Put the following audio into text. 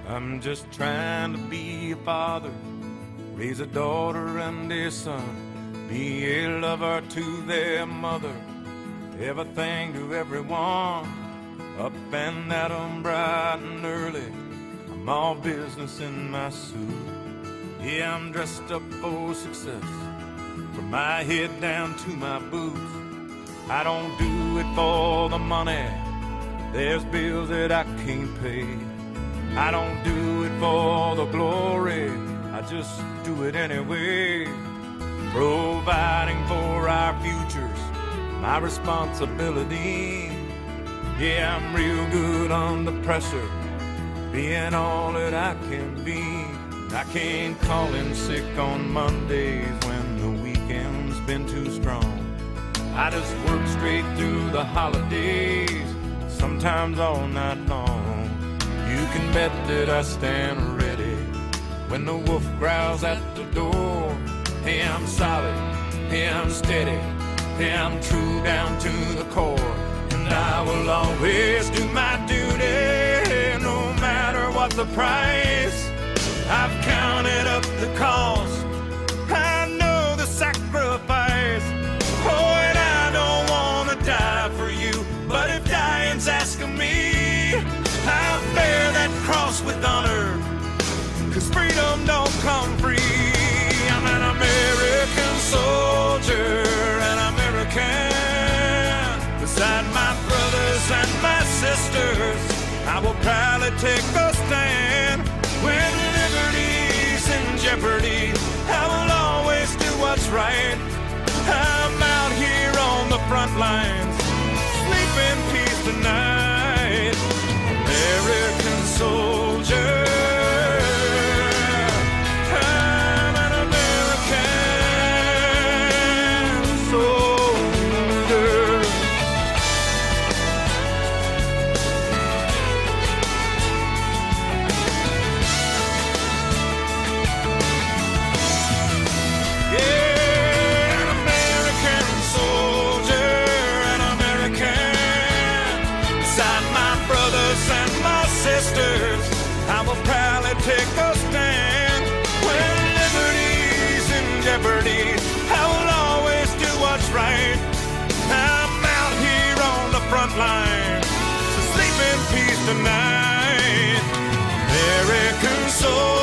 I'm just trying to be a father, raise a daughter and a son, be a lover to their mother, everything to everyone. Up and at 'em bright and early, I'm all business in my suit. Yeah, I'm dressed up for success, from my head down to my boots. I don't do it for the money, there's bills that I can't pay. I don't do it for the glory, I just do it anyway. Providing for our futures, my responsibility. Yeah, I'm real good under pressure, being all that I can be. I can't call in sick on Mondays when the weekend's been too strong. I just work straight through the holidays, sometimes all night long. You can bet that I stand ready when the wolf growls at the door. Hey, I'm solid, hey, I'm steady, hey, I'm true down to the core. And I will always do my duty, no matter what the price. I've counted up the cost, I know the sacrifice. Oh, and I don't wanna die for you, but if dying's asking me, I'll bear that cross with honor, 'cause freedom don't come free. I'm an American soldier, an American. Beside my brothers and my sisters, I will proudly take a stand. When liberty's in jeopardy, I will always do what's right. I'm out here on the front lines, sleep in peace tonight. American soldier, I'm an American soldier. Yeah, an American soldier, an American. Beside my brothers and my sisters, I will proudly take a stand. When liberty's in jeopardy, I will always do what's right. I'm out here on the front line, so sleep in peace tonight. American soldier.